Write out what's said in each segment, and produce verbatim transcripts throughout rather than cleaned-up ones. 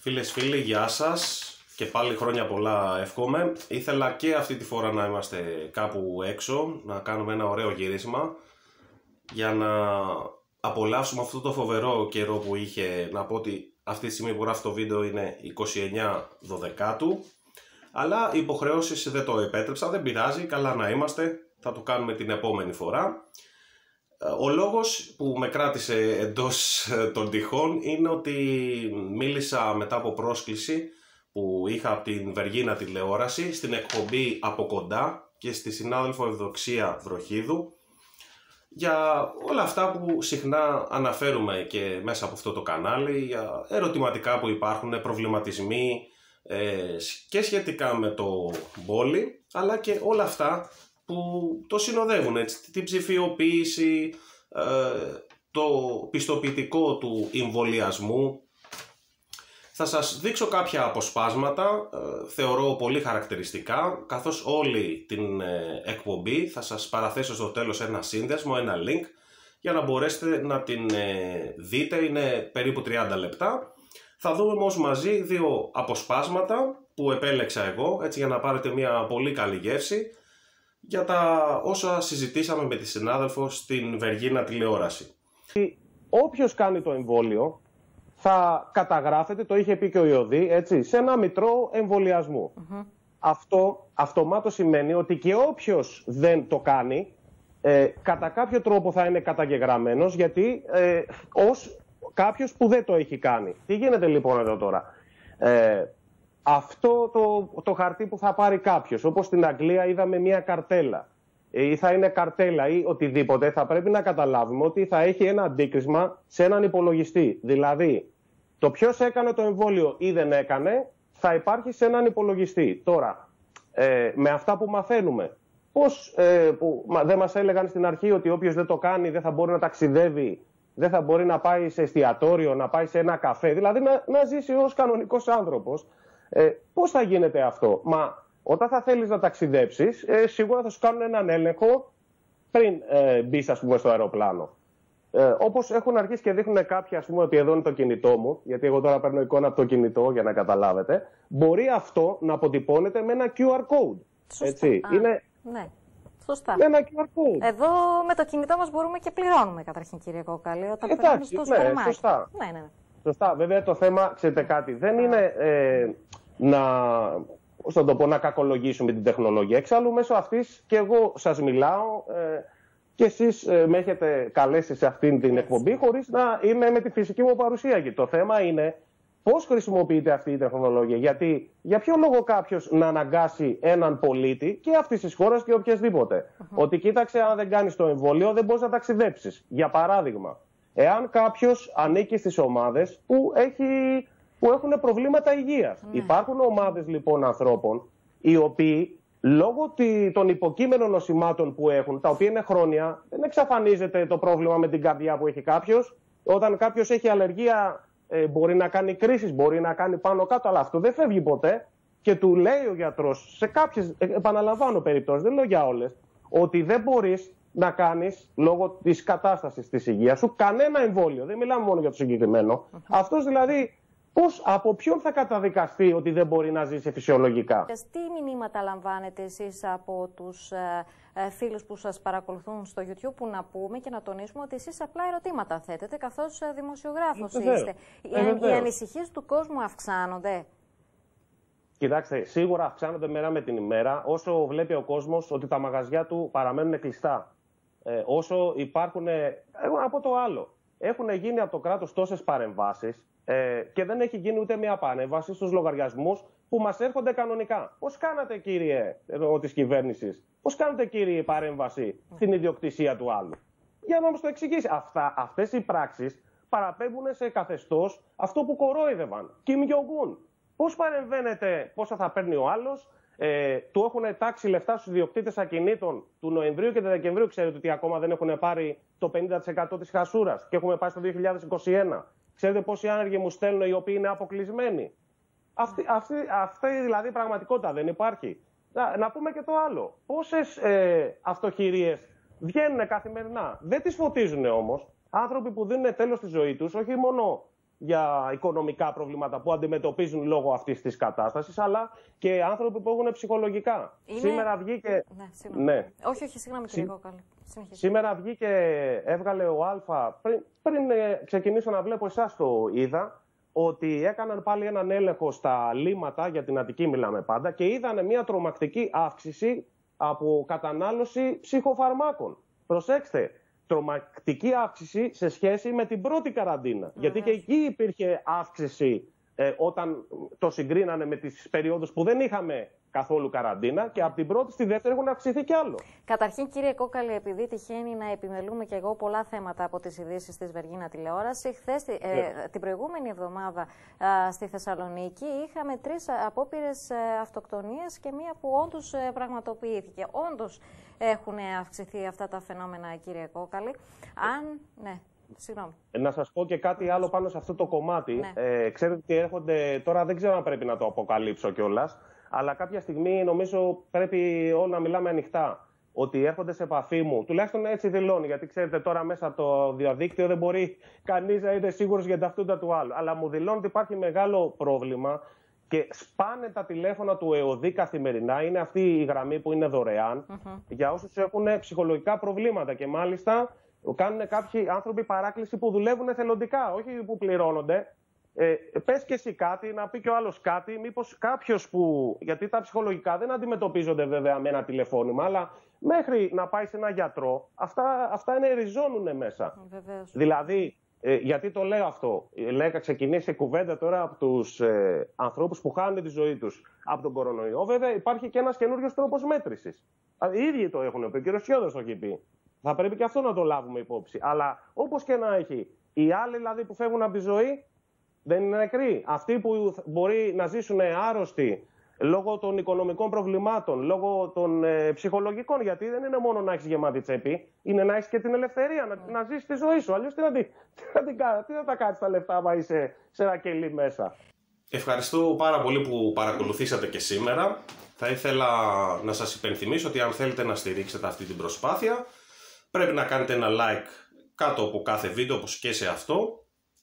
Φίλες, φίλοι, γεια σας και πάλι χρόνια πολλά εύχομαι. Ήθελα και αυτή τη φορά να είμαστε κάπου έξω, να κάνουμε ένα ωραίο γύρισμα για να απολαύσουμε αυτό το φοβερό καιρό που είχε. Να πω ότι αυτή τη στιγμή που γράφω το βίντεο είναι είκοσι εννέα Δωδεκάτου, αλλά οι υποχρεώσεις δεν το επέτρεψαν, δεν πειράζει, καλά να είμαστε, θα το κάνουμε την επόμενη φορά. Ο λόγος που με κράτησε εντός των τυχών είναι ότι μίλησα μετά από πρόσκληση που είχα από την Βεργίνα τηλεόραση στην εκπομπή Από Κοντά και στη συνάδελφο Ευδοξία Βροχίδου για όλα αυτά που συχνά αναφέρουμε και μέσα από αυτό το κανάλι, για ερωτηματικά που υπάρχουν, προβληματισμοί ε, και σχετικά με το μπόλι, αλλά και όλα αυτά που το συνοδεύουν, έτσι, την ψηφιοποίηση, ε, το πιστοποιητικό του εμβολιασμού. Θα σας δείξω κάποια αποσπάσματα, ε, θεωρώ πολύ χαρακτηριστικά, καθώς όλη την ε, εκπομπή θα σας παραθέσω στο τέλος ένα σύνδεσμο, ένα link, για να μπορέσετε να την ε, δείτε, είναι περίπου τριάντα λεπτά. Θα δούμε όμως μαζί δύο αποσπάσματα που επέλεξα εγώ, έτσι, για να πάρετε μια πολύ καλή γεύση για τα όσα συζητήσαμε με τη συνάδελφο στην Βεργίνα τηλεόραση. Όποιος κάνει το εμβόλιο θα καταγράφεται, το είχε πει και ο Ιωδή, έτσι, σε ένα μητρό εμβολιασμού. Mm-hmm. Αυτό αυτομάτως σημαίνει ότι και όποιος δεν το κάνει, ε, κατά κάποιο τρόπο θα είναι καταγεγραμμένος, γιατί ε, ως κάποιος που δεν το έχει κάνει. Τι γίνεται λοιπόν εδώ τώρα? Ε, Αυτό το, το χαρτί που θα πάρει κάποιος, όπως στην Αγγλία είδαμε μια καρτέλα ή θα είναι καρτέλα ή οτιδήποτε, θα πρέπει να καταλάβουμε ότι θα έχει ένα αντίκρισμα σε έναν υπολογιστή. Δηλαδή, το ποιος έκανε το εμβόλιο ή δεν έκανε θα υπάρχει σε έναν υπολογιστή. Τώρα, ε, με αυτά που μαθαίνουμε, πώς ε, που δεν μας έλεγαν στην αρχή ότι όποιος δεν το κάνει δεν θα μπορεί να ταξιδεύει, δεν θα μπορεί να πάει σε εστιατόριο, να πάει σε ένα καφέ, δηλαδή να, να ζήσει ως κανονικός άνθρωπος. Ε, πώς θα γίνεται αυτό? Μα όταν θα θέλεις να ταξιδέψεις, ε, σίγουρα θα σου κάνουν έναν έλεγχο πριν ε, μπεις, ας πούμε, στο αεροπλάνο. Ε, όπως έχουν αρχίσει και δείχνουν κάποιοι, ας πούμε, ότι εδώ είναι το κινητό μου, γιατί εγώ τώρα παίρνω εικόνα από το κινητό για να καταλάβετε, μπορεί αυτό να αποτυπώνεται με ένα κιου αρ code. Σωστά. Έτσι. Α, είναι... ναι. Σωστά. Με ένα κιου αρ code. Εδώ με το κινητό μας μπορούμε και πληρώνουμε καταρχήν, κύριε Κόκαλη, όταν Εντάξει, περνάμε στο σούπερ μάρκετ. Σωστά. Ναι, ναι, ναι. Σωστά. Βέβαια το θέμα, ξέρετε κάτι, δεν είναι ε, να, πώς θα το πω, να κακολογήσουμε την τεχνολογία. Εξάλλου μέσω αυτής και εγώ σας μιλάω ε, και εσείς ε, με έχετε καλέσει σε αυτήν την εκπομπή χωρίς να είμαι με τη φυσική μου παρουσία. Και το θέμα είναι πώς χρησιμοποιείται αυτή η τεχνολογία. Γιατί για ποιο λόγο κάποιος να αναγκάσει έναν πολίτη και αυτής της χώρας και οποιασδήποτε uh-huh. ότι κοίταξε, αν δεν κάνεις το εμβόλιο δεν μπορείς να ταξιδέψεις. Για παράδειγμα, εάν κάποιος ανήκει στις ομάδες που, έχει, που έχουν προβλήματα υγείας. Mm. Υπάρχουν ομάδες λοιπόν ανθρώπων οι οποίοι λόγω των υποκείμενων νοσημάτων που έχουν, τα οποία είναι χρόνια, δεν εξαφανίζεται το πρόβλημα με την καρδιά που έχει κάποιος. Όταν κάποιος έχει αλλεργία ε, μπορεί να κάνει κρίσεις, μπορεί να κάνει πάνω κάτω, αλλά αυτό δεν φεύγει ποτέ και του λέει ο γιατρός σε κάποιες, επαναλαμβάνω περιπτώσεις, δεν λέω για όλες, ότι δεν μπορείς να κάνεις λόγω της κατάστασης της υγείας σου κανένα εμβόλιο. Δεν μιλάμε μόνο για το συγκεκριμένο. Uh-huh. Αυτός δηλαδή πώς, από ποιον θα καταδικαστεί ότι δεν μπορεί να ζήσει φυσιολογικά? Τι μηνύματα λαμβάνετε εσείς από τους ε, ε, φίλους που σας παρακολουθούν στο YouTube, που να πούμε και να τονίσουμε ότι εσείς απλά ερωτήματα θέτετε καθώς ε, δημοσιογράφος ε, είστε. Ε, οι, οι ανησυχίες του κόσμου αυξάνονται? Κοιτάξτε, σίγουρα αυξάνονται μέρα με την ημέρα, όσο βλέπει ο κόσμος ότι τα μαγαζιά του παραμένουν κλειστά. Ε, όσο υπάρχουν, εγώ να πω το άλλο, έχουν γίνει από το κράτος τόσες παρεμβάσεις ε, και δεν έχει γίνει ούτε μια παρέμβαση στους λογαριασμούς που μας έρχονται κανονικά. Πώς κάνατε, κύριε εδώ, της κυβέρνησης, πώς κάνετε, κύριε, παρέμβαση στην ιδιοκτησία του άλλου? Για να μας το εξηγήσει. Αυτά, αυτές οι πράξεις παραπέμπουν σε καθεστώς αυτό που κορόιδευαν. Κιμ Γιονγκούν. Πώς παρεμβαίνετε, πόσα θα παίρνει ο άλλος? Ε, του έχουν τάξει λεφτά στους ιδιοκτήτες ακινήτων του Νοεμβρίου και του Δεκεμβρίου. Ξέρετε ότι ακόμα δεν έχουν πάρει το πενήντα τοις εκατό της χασούρας και έχουμε πάει στο δύο χιλιάδες είκοσι ένα. Ξέρετε πόσοι άνεργοι μου στέλνουν οι οποίοι είναι αποκλεισμένοι? Αυτή, αυτή, αυτή δηλαδή πραγματικότητα δεν υπάρχει. Να, να πούμε και το άλλο. Πόσες ε, αυτοχειρίες βγαίνουν καθημερινά? Δεν τις φωτίζουν όμως. Άνθρωποι που δίνουν τέλος στη ζωή τους, όχι μόνο για οικονομικά προβλήματα που αντιμετωπίζουν λόγω αυτής της κατάστασης, αλλά και άνθρωποι που έχουν ψυχολογικά. Είναι... Σήμερα βγήκε... Ναι, ναι. Όχι, όχι, συγγνώμη κύριε Κόκαλη. Σήμερα βγήκε, έβγαλε ο Α, πριν, πριν ξεκινήσω να βλέπω, εσάς το είδα, ότι έκαναν πάλι έναν έλεγχο στα λίμματα, για την Αττική μιλάμε πάντα, και είδανε μια τρομακτική αύξηση από κατανάλωση ψυχοφαρμάκων. Προσέξτε, τρομακτική αύξηση σε σχέση με την πρώτη καραντίνα. Mm-hmm. Γιατί και εκεί υπήρχε αύξηση ε, όταν το συγκρίνανε με τις περιόδους που δεν είχαμε καθόλου καραντίνα, και από την πρώτη στη δεύτερη έχουν αυξηθεί κι άλλο. Καταρχήν, κύριε Κόκαλη, επειδή τυχαίνει να επιμελούμε και εγώ πολλά θέματα από τις ειδήσεις της Βεργίνα τηλεόραση, χθες, ε, yeah. την προηγούμενη εβδομάδα ε, στη Θεσσαλονίκη είχαμε τρεις απόπειρες ε, αυτοκτονίας και μία που όντως ε, πραγματοποιήθηκε. Όντως έχουν αυξηθεί αυτά τα φαινόμενα, κύριε Κόκαλη. Αν... Ναι. Συγγνώμη. Να σας πω και κάτι άλλο πάνω σε αυτό το κομμάτι. Ναι. Ε, ξέρετε ότι έρχονται, τώρα δεν ξέρω αν πρέπει να το αποκαλύψω κιόλας, αλλά κάποια στιγμή νομίζω πρέπει όλοι να μιλάμε ανοιχτά. Ότι έρχονται σε επαφή μου, τουλάχιστον έτσι δηλώνει, γιατί ξέρετε τώρα μέσα από το διαδίκτυο δεν μπορεί κανείς να είναι σίγουρος για ταυτότητα του άλλου. Αλλά μου δηλώνει ότι υπάρχει μεγάλο πρόβλημα και σπάνε τα τηλέφωνα του ΕΟΔΗ καθημερινά. Είναι αυτή η γραμμή που είναι δωρεάν mm-hmm. για όσους έχουν ψυχολογικά προβλήματα, και μάλιστα κάνουν κάποιοι άνθρωποι παράκληση που δουλεύουν εθελοντικά, όχι που πληρώνονται. Ε, πες και εσύ κάτι, να πει και ο άλλος κάτι, μήπως κάποιος που, γιατί τα ψυχολογικά δεν αντιμετωπίζονται βέβαια με ένα τηλεφώνημα, αλλά μέχρι να πάει σε ένα γιατρό, αυτά, αυτά είναι ριζώνουν μέσα. Βεβαίως. Δηλαδή, ε, γιατί το λέω αυτό, λέγα ξεκινήσει η κουβέντα τώρα από τους ε, ανθρώπους που χάνουν τη ζωή τους από τον κορονοϊό. Βέβαια υπάρχει και ένας καινούριος τρόπος μέτρησης. Οι ίδιοι το έχουν πει, ο κ. Σιώδος το έχει πει. Θα πρέπει και αυτό να το λάβουμε υπόψη. Αλλά όπως και να έχει, οι άλλοι δηλαδή που φεύγουν από τη ζωή δεν είναι νεκροί. Αυτοί που μπορεί να ζήσουν άρρωστοι λόγω των οικονομικών προβλημάτων, λόγω των ε, ψυχολογικών, γιατί δεν είναι μόνο να έχεις γεμάτη τσέπη, είναι να έχεις και την ελευθερία, να, να ζήσεις τη ζωή σου. Αλλιώς τι θα, τι, τι, τι θα τα κάνεις τα λεφτά άμα είσαι σε ένα κελί μέσα. Ευχαριστώ πάρα πολύ που παρακολουθήσατε και σήμερα. Θα ήθελα να σας υπενθυμίσω ότι αν θέλετε να στηρίξετε αυτή την προσπάθεια, πρέπει να κάνετε ένα like κάτω από κάθε βίντεο όπως και σε αυτό,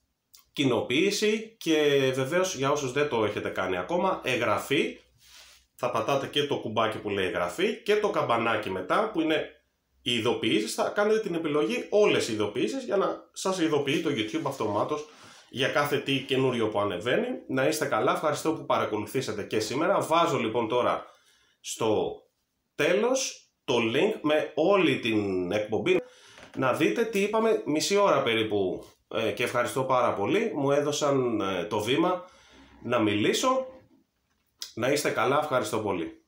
κοινοποίηση και βεβαίως για όσους δεν το έχετε κάνει ακόμα, εγγραφή. Θα πατάτε και το κουμπάκι που λέει εγγραφή και το καμπανάκι μετά που είναι οι ειδοποιήσεις. Θα κάνετε την επιλογή όλες οι ειδοποιήσεις για να σας ειδοποιεί το YouTube αυτομάτως για κάθε τι καινούριο που ανεβαίνει. Να είστε καλά, ευχαριστώ που παρακολουθήσατε και σήμερα. Βάζω λοιπόν τώρα στο τέλος το link με όλη την εκπομπή. Να δείτε τι είπαμε μισή ώρα περίπου ε, και ευχαριστώ πάρα πολύ. Μου έδωσαν ε, το βήμα να μιλήσω. Να είστε καλά, ευχαριστώ πολύ.